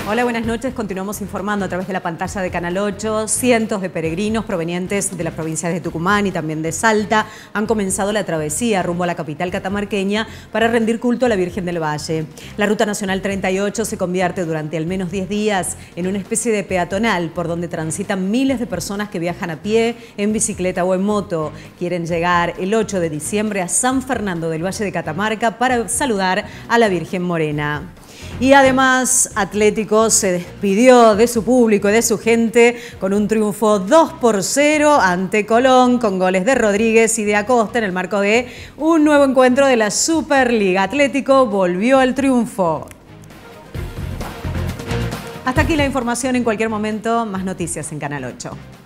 Hola, buenas noches. Continuamos informando a través de la pantalla de Canal 8. Cientos de peregrinos provenientes de las provincias de Tucumán y también de Salta han comenzado la travesía rumbo a la capital catamarqueña para rendir culto a la Virgen del Valle. La Ruta Nacional 38 se convierte durante al menos 10 días en una especie de peatonal por donde transitan miles de personas que viajan a pie, en bicicleta o en moto. Quieren llegar el 8 de diciembre a San Fernando del Valle de Catamarca para saludar a la Virgen Morena. Y además, Atlético se despidió de su público y de su gente con un triunfo 2-0 ante Colón, con goles de Rodríguez y de Acosta en el marco de un nuevo encuentro de la Superliga. Atlético volvió al triunfo. Hasta aquí la información. En cualquier momento, más noticias en Canal 8.